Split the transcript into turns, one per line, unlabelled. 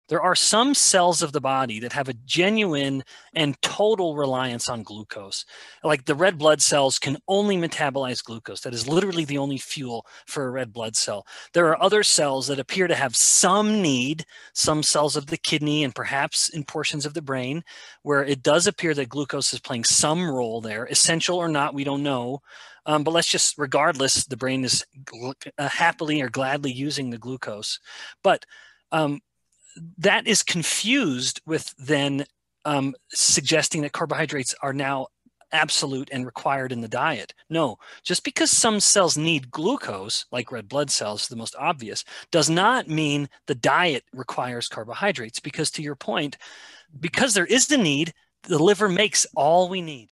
There are some cells of the body that have a genuine and total reliance on glucose. Like the red blood cells can only metabolize glucose. That is literally the only fuel for a red blood cell. There are other cells that appear to have some need, some cells of the kidney and perhaps in portions of the brain, where it does appear that glucose is playing some role there, essential or not, we don't know. But let's just, regardless, the brain is happily or gladly using the glucose. But that is confused with then suggesting that carbohydrates are now absolute and required in the diet. No, just because some cells need glucose, like red blood cells, the most obvious, does not mean the diet requires carbohydrates. Because to your point, because there is the need, the liver makes all we need.